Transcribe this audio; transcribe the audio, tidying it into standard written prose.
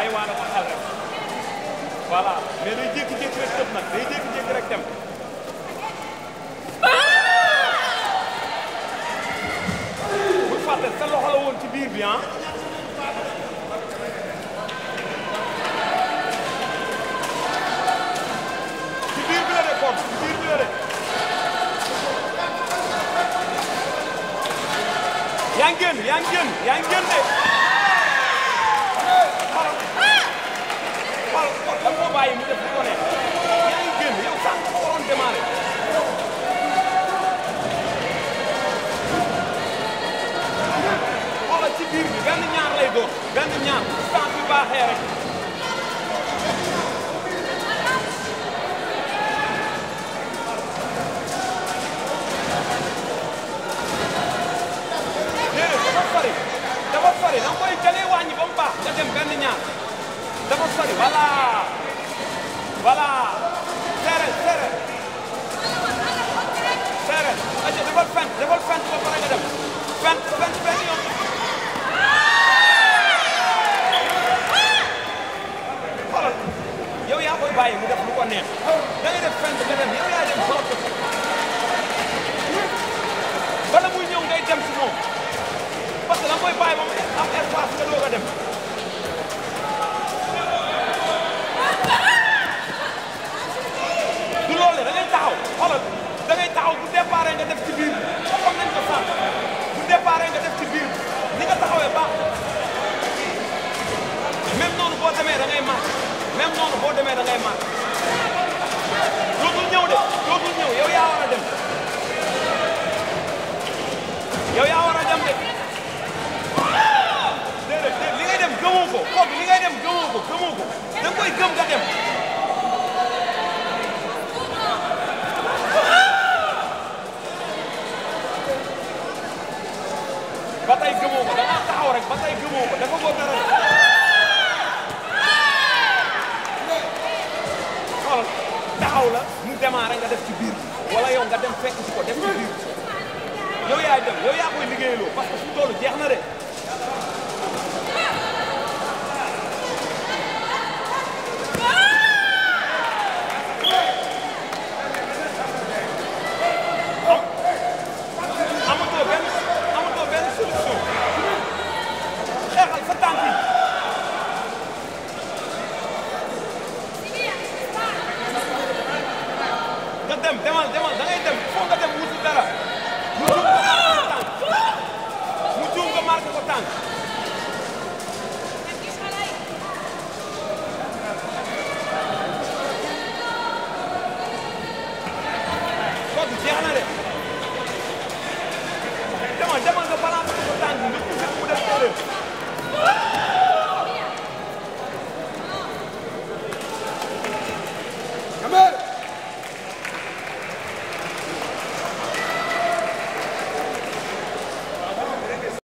bàyyi waale ko xel rek voilà mais day jékki-jékki rek tëb nag day jékki-jékki rek dem. bul fàtte sa loxo la woon ci biir bi ah. ci biir bi la de kon ci biir bi la de. yaa ngi génn yaa ngi génn yaa ngi génn de. xool da nga ko bàyyi mu def lu ko neex yaa ngi génn yow sax nga waroon démarrer. xoolal ci biir bi benn ñaar lay doon benn ñaar temps bi baaxee rek. dafa sori da nga koy jëlee wàññi ba mu baax nga dem benn ñaar dafa sori voilà voilà serré serré serré aja defal fent ba pare nga dem fent yoon xoolal yow yaa koy bàyyi mu def lu ko neex da ngay def fent nga dem yow yaa dem bloqué ko bala muy ñëw ngay dem si moom parce que da nga koy bàyyi ba mu am espace nga doog a dem. du loolu da ngay taxaw xoolal da ngay taxaw bu départ nga def ci biir xam nañ ko sànq bu départ nga def ci biir ni nga taxawee baax même noonu boo demee da ngay màcc même noonu boo demee da ngay màcc dootul ñëw de dootul ñëw yow yaa war a dem yow yaa war a dem de. li ngay dem gëmoo ko kooku li ngay dem gëmoo ko da nga koy gëm nga dem. ba tey gëmoo ko da nga taxaw rek ba tey gëmoo ko dafa ko dara rek. xoolal taxaw la mu démarré nga def ci biir wala yow nga dem fekk ci ko def ci biir yow yaay dem yow yaa koy liggéeyaloo parce que fu toolu jeex na de. demal da ngay dem foo nga dem wuti dara mu juum nga marqué ko tànk